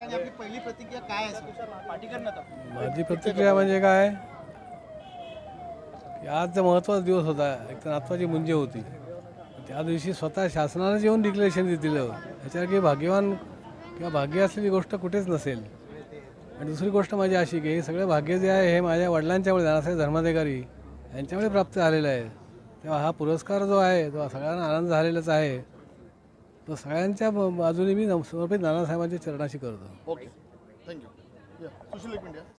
आणि आपली पहिली प्रतिक्रिया काय आहे पाटीकर ना माझी प्रतिक्रिया म्हणजे काय की आज महत्त्वाचा दिवस होता. एक तर नातवाची मुंजी होती. त्या दिवशी स्वतः शासनानं येऊन डिक्लेरेशन दिलं ह्याच्यावर की भाग्यवान किंवा भाग्य असलेली गोष्ट कुठेच नसेल. आणि दुसरी गोष्ट माझी अशी की हे सगळं भाग्य जे आहे हे माझ्या वडिलांच्यामुळे नानासाहेब धर्माधिकारी यांच्यामुळे प्राप्त झालेलं आहे. तेव्हा हा पुरस्कार जो आहे तो सगळ्यांना आनंद झालेलाच आहे. तो सगळ्यांच्या बाजूने मी समर्पित नानासाहेबांच्या चरणाशी करतो. ओके थँक्यू सुशील एक मिनिट